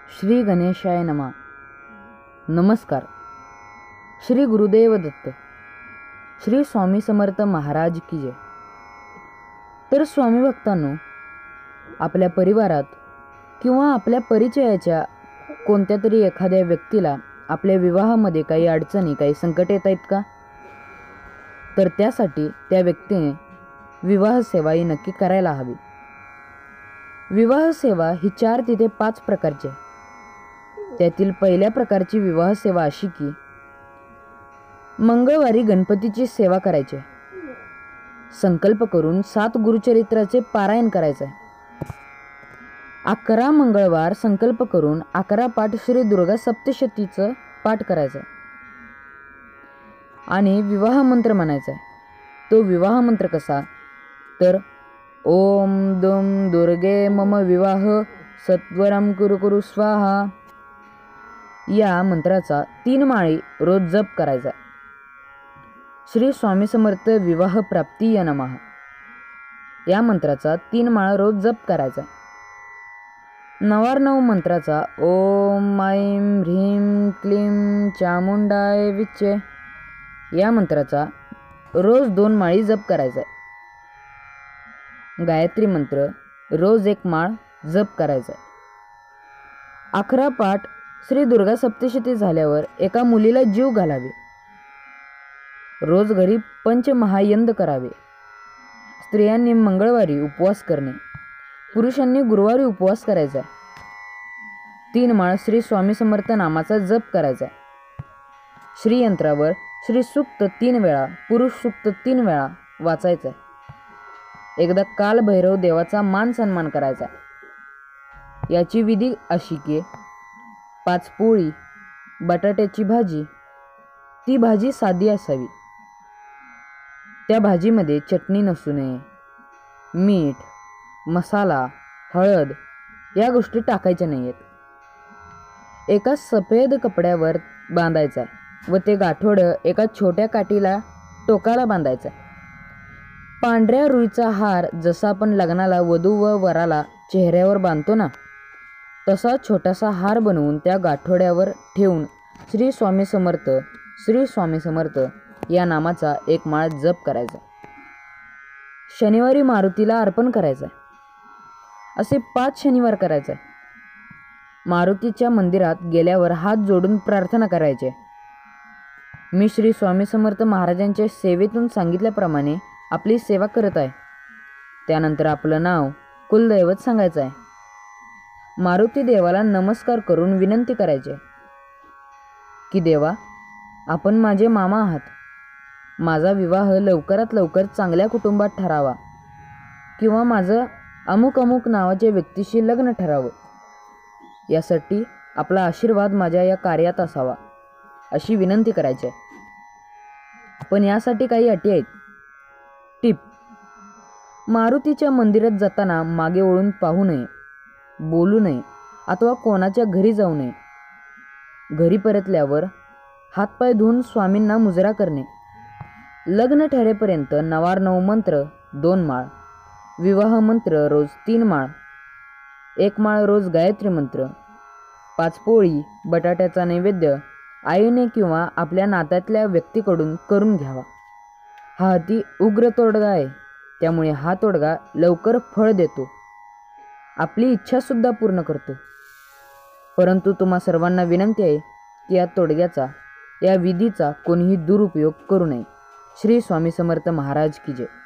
श्री गणेशाय नमः. नमस्कार. श्री गुरुदेव दत्त. श्री स्वामी समर्थ महाराज की जय. तर स्वामी भक्तांनो, आपल्या परिवारात किंवा आपल्या परिचयाच्या कोणत्या तरी एखाद्या व्यक्तीला आपल्या विवाहामध्ये काही अडचणी, काही संकट येत आहेत का? तर त्यासाठी त्या व्यक्तीने विवाह सेवा ही नक्की करायला हवी. विवाह सेवा ही 4 ते 5 प्रकारची आहे. त्यातील पहिल्या प्रकारची विवाह सेवा अशी की मंगळवारी गणपतीची सेवा करायची आहे. संकल्प करून 7 गुरुचरित्राचे पारायण करायचे आहे. 11 मंगळवार संकल्प करून 11 पाठ श्री दुर्गा सप्तशतीचं पाठ करायचं आहे आणि विवाह मंत्र म्हणायचा आहे. तो विवाह मंत्र कसा? तर ओम दुम दुर्गे मम विवाह सत्वरम कुरु कुरु स्वाहा या मंत्राचा 3 माळी रोज जप करायचा. श्री स्वामी समर्थ विवाह प्राप्ती नमः या मंत्राचा 3 माळा रोज जप करायचा. 9 मंत्राचा ओम ऐं ह्रीं क्लीं चामुंडाय विच्चे या मंत्राचा रोज 2 माळी जप करायचा. गायत्री मंत्र रोज 1 माळ जप करायचा. 11 पाठ श्री दुर्गा सप्तशती झाल्यावर एका मुलीला जीव घालावे. रोज घरी पंचमहायंद करावे. स्त्रियांनी मंगळवारी उपवास करणे, पुरुषांनी गुरुवारी उपवास करायचा. 3 माळ श्री स्वामी समर्थ नामाचा जप करायचा. श्रीयंत्रावर श्री सूक्त 3 वेळा, पुरुष सूक्त 3 वेळा वाचायचा. एकदा काल भैरव देवाचा मान सन्मान करायचा. याची विधी अशी की 5 पोळी, बटाट्याची भाजी, ती भाजी साधी असावी. त्या भाजीमध्ये चटणी नसू नये. मीठ, मसाला, हळद या गोष्टी टाकायच्या नाहीत. एका सफेद कपड्यावर बांधायचा व ते गाठोडं एका छोट्या काठीला टोकाला बांधायचं. पांढऱ्या रुईचा हार जसा आपण लग्नाला वधू व वराला चेहऱ्यावर बांधतो ना, तसा छोटासा हार बनवून त्या गाठोड्यावर ठेवून श्री स्वामी समर्थ, श्री स्वामी समर्थ या नामाचा 1 माळ जप करायचा. शनिवारी मारुतीला अर्पण करायचं. असे 5 शनिवार करायचे. मारुतीच्या मंदिरात गेल्यावर हात जोडून प्रार्थना करायचे. मी श्री स्वामी समर्थ महाराजांच्या सेवेतून सांगितल्याप्रमाणे आपली सेवा करत आहे. त्यानंतर आपलं नाव, कुलदैवत सांगायचं आहे. मारुती देवाला नमस्कार करून विनंती करायचे की देवा, आपण माझे मामा आहात. माझा विवाह लवकरात लवकर चांगल्या कुटुंबात ठरावा किंवा माझं अमुक अमुक नावाच्या व्यक्तीशी लग्न ठरावं. यासाठी आपला आशीर्वाद माझ्या या कार्यात असावा अशी विनंती करायची. पण यासाठी काही अटी आहेत. टिप: मारुतीच्या मंदिरात जाताना मागे वळून पाहू नये, बोलू नये अथवा कोणाच्या घरी जाऊ नये. घरी परतल्यावर हातपाय धुवून स्वामींना मुजरा करणे. लग्न ठरेपर्यंत 9 मंत्र 2 माळ, विवाह मंत्र रोज 3 माळ, 1 माळ रोज गायत्री मंत्र, 5 पोळी, बटाट्याचा नैवेद्य आईने किंवा आपल्या नात्यातल्या व्यक्तीकडून करून घ्यावा. हा अति उग्र तोडगा आहे, त्यामुळे हा तोडगा लवकर फळ देतो, आपली इच्छासुद्धा पूर्ण करतो. परंतु तुम्हा सर्वांना विनंती आहे की या तोडग्याचा, या विधीचा कोणीही दुरुपयोग करू नये. श्री स्वामी समर्थ महाराज की जय.